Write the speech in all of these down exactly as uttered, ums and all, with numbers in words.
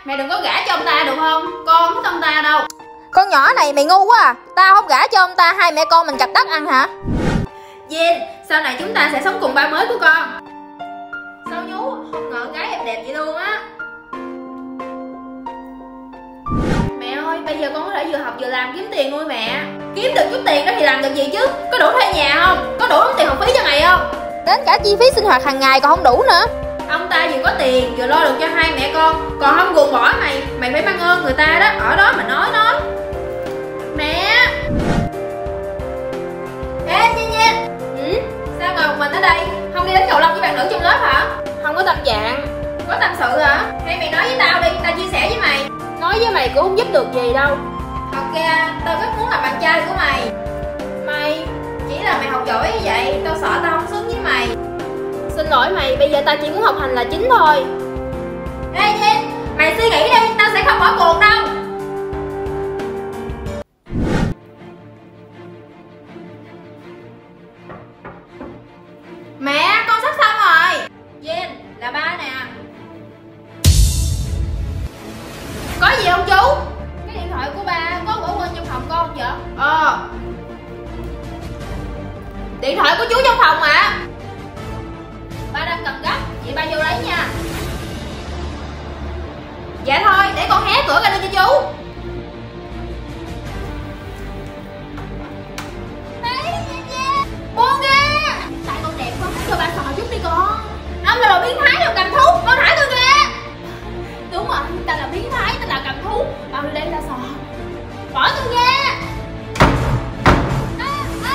Mày đừng có gả cho ông ta được không? Con không thích ông ta đâu. Con nhỏ này mày ngu quá à. Tao không gả cho ông ta, hai mẹ con mình cặp đất ăn hả? Dên, sau này chúng ta sẽ sống cùng ba mới của con. Sao nhú, không ngờ gái em đẹp vậy luôn á. Mẹ ơi, bây giờ con có thể vừa học vừa làm kiếm tiền nuôi mẹ. Kiếm được chút tiền đó thì làm được gì chứ? Có đủ thuê nhà không? Có đủ đóng tiền học phí cho mày không? Đến cả chi phí sinh hoạt hàng ngày còn không đủ nữa. Ông ta vừa có tiền vừa lo được cho hai mẹ con, còn không ruồng bỏ mày. Mày phải mang ơn người ta đó, ở đó mà nói nó. Mẹ. Ê Nhiên Nhiên. Ừ? Sao ngồi một mình ở đây? Không đi đánh cầu lông với bạn nữ trong lớp hả? Không có tâm trạng. Có tâm sự hả? Hay mày nói với tao đi, tao chia sẻ với mày. Nói với mày cũng không giúp được gì đâu. Thật ra tao rất muốn làm bạn trai của mày. Mày, chỉ là mày học giỏi như vậy, tao sợ tao không xứng với mày. Xin lỗi mày, bây giờ tao chỉ muốn học hành là chính thôi. Ê Nhiên, mày suy nghĩ đi, tao sẽ không bỏ cuộc đâu. Mẹ, con sắp xong rồi. Nhiên, là ba nè. Có gì không chú? Cái điện thoại của ba có bỏ quên trong phòng con vậy? Ờ. Điện thoại của chú trong phòng mà. Ba đang cần gấp, chị ba vô lấy nha. Dạ thôi, để con hé cửa ra đưa cho chú. Đấy, nha nha. Buông ra. Tại con đẹp quá, cho ba sò chút đi con. Ông là đồ biến thái đồ cầm thú, con thả tôi ra. Đúng rồi, ta là biến thái, ta là cầm thú. Bao đi đây ta sò. Bỏ tôi ra. À, à.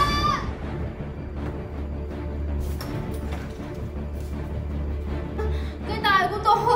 Cái tay của tôi.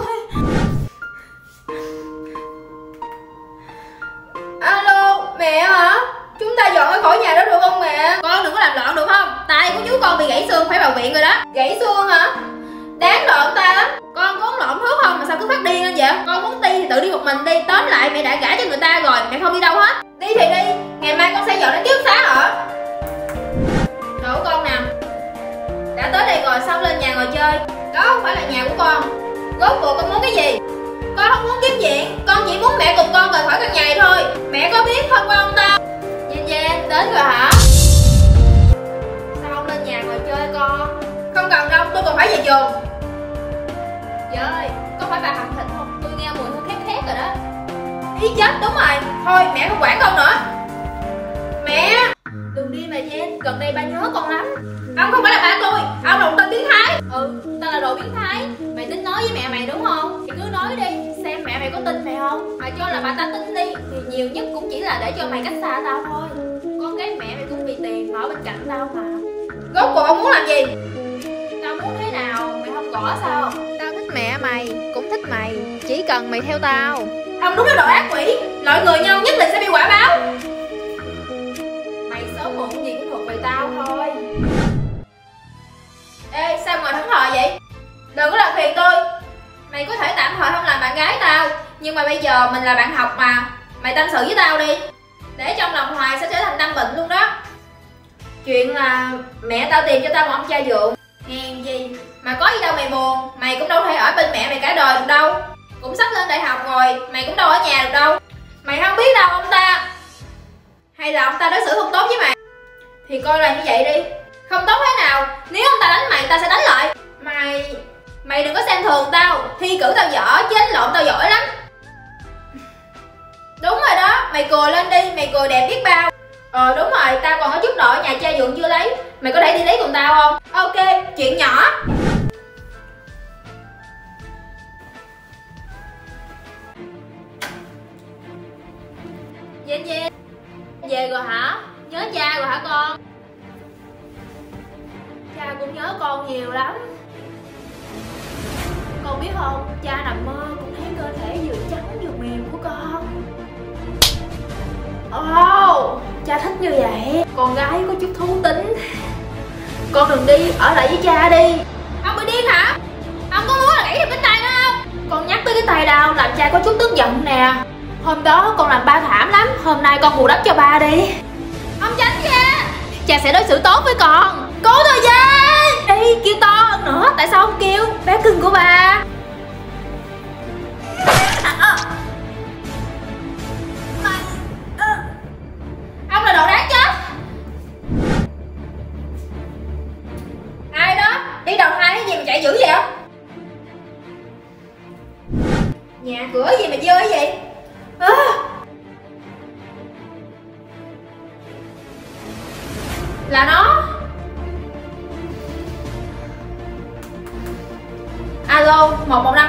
Alo, mẹ hả? Chúng ta dọn ra khỏi nhà đó được không mẹ? Con đừng có làm loạn được không? Tay của chú con bị gãy xương phải vào viện rồi đó. Gãy xương hả? Đáng lộn ta lắm. Con có lộn thuốc không mà sao cứ phát điên lên vậy? Con muốn đi thì tự đi một mình đi. Tóm lại mẹ đã gả cho người ta rồi, mẹ không đi đâu hết. Đi thì đi, ngày mai con sẽ dọn đến ký túc xá ở. Đồ của con nè. Đã tới đây rồi sao lên nhà ngồi chơi? Đó không phải là nhà của con. Rốt cuộc con muốn cái gì? Con không muốn kiếm chuyện, con chỉ muốn mẹ cùng con rời khỏi căn nhà này thôi. Mẹ có biết không con ta? Dên Dên, đến rồi hả? Sao không lên nhà ngồi chơi con? Không cần đâu, tôi còn phải về trường. Trời ơi, có phải bà hầm thịt không? Tôi nghe mùi hương khét khét rồi đó. Ý chết, đúng rồi. Thôi mẹ không quản con nữa. Mẹ. Đừng đi mà Dên, gần đây ba nhớ con lắm. Ông không phải là ba tôi, ông là một tên biến thái. Ừ, tao là đồ biến thái. Mày tính nói với mẹ mày đúng không? Thì cứ nói đi, xem mẹ mày có tin mày không. Mà cho là bà ta tin đi, thì nhiều nhất cũng chỉ là để cho mày cách xa tao thôi. Con gái mẹ mày cũng vì tiền mà ở bên cạnh tao mà. Rốt cuộc ông muốn làm gì? Tao muốn thế nào, mày không gõ sao? Tao thích mẹ mày, cũng thích mày. Chỉ cần mày theo tao. Ông đúng là đồ ác quỷ. Loại người nhau nhất định sẽ bị quả báo. Mày sớm muộn gì cũng thuộc về tao thôi. Ê, sao ngồi thẫn thờ vậy? Đừng có làm phiền tôi. Mày có thể tạm thời không làm bạn gái tao, nhưng mà bây giờ mình là bạn học mà. Mày tâm sự với tao đi. Để trong lòng hoài sẽ trở thành tâm bệnh luôn đó. Chuyện là mẹ tao tìm cho tao một ông cha dượng. Hèn gì mà có gì đâu mày buồn. Mày cũng đâu thể ở bên mẹ mày cả đời được đâu. Cũng sắp lên đại học rồi, mày cũng đâu ở nhà được đâu. Mày không biết đâu ông ta. Hay là ông ta đối xử không tốt với mày? Thì coi là như vậy đi. Không tốt thế nào, nếu ông ta đánh mày tao sẽ đánh lại. Mày Mày đừng có xem thường tao. Thi cử tao giỏi chứ đánh lộn tao giỏi lắm. Đúng rồi đó, mày cười lên đi, mày cười đẹp biết bao. Ờ đúng rồi, tao còn có chút nợ nhà cha dượng chưa lấy. Mày có thể đi lấy cùng tao không? Ok, chuyện nhỏ. Dên Dên, về rồi hả? Nhớ cha rồi hả con? Cha cũng nhớ con nhiều lắm. Con biết không, cha nằm mơ cũng thấy cơ thể vừa trắng vừa mềm của con. Ồ, oh, cha thích như vậy. Con gái có chút thú tính. Con đừng đi, ở lại với cha đi. Ông bị điên hả? Ông có muốn là gãy được cái tay đó không? Con nhắc tới cái tay đau làm cha có chút tức giận nè. Hôm đó con làm ba thảm lắm, hôm nay con bù đắp cho ba đi. Ông tránh ra. Cha sẽ đối xử tốt với con. Cố thôi cha. Đi, kêu to hơn nữa. Tại sao không kêu? Bé cưng của ba. À, à. Nhà cửa gì mà dơ cái gì à. Là nó. Alo, một một năm